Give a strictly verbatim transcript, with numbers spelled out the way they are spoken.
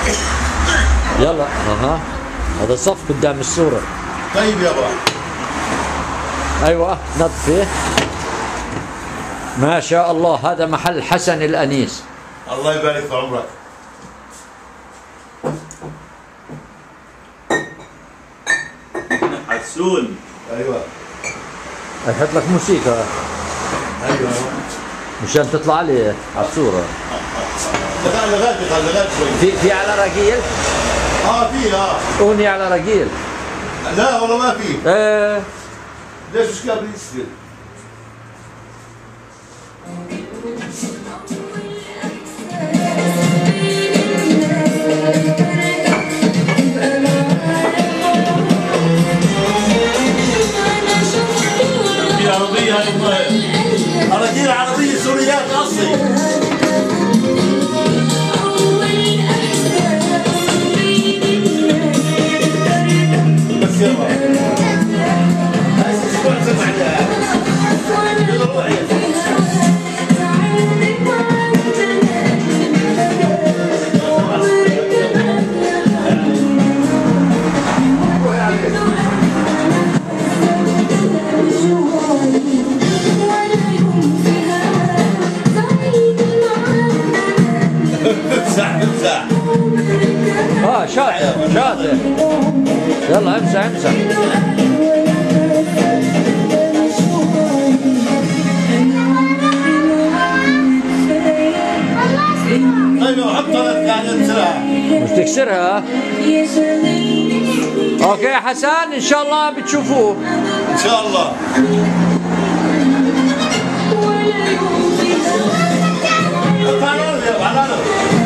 يلا اها هذا صف قدام الصورة. طيب يابا. ايوه نظفه. ما شاء الله هذا محل حسن الأنيس. الله يبارك في عمرك. حسون. ايوه. احط لك موسيقى. ايوه. مشان تطلع لي على الصورة. لغاية لغاية لغاية شوي. في في على رجيل؟ اه في اه. اغنية على رجيل. لا والله ما في. ايه. ليش مش قابل يسجل؟ عربية أراجيل عربية سوريات أصلي. بس يابا هاي اسبوع سمعتها. يلا روحي. امزح امزح. اه شاطر شاطر. يلا امزح امزح. ايوه حطها قاعد انزرها. مش تكسرها. اوكي يا حسن ان شاء الله بتشوفوه. ان شاء الله. تعالوا يا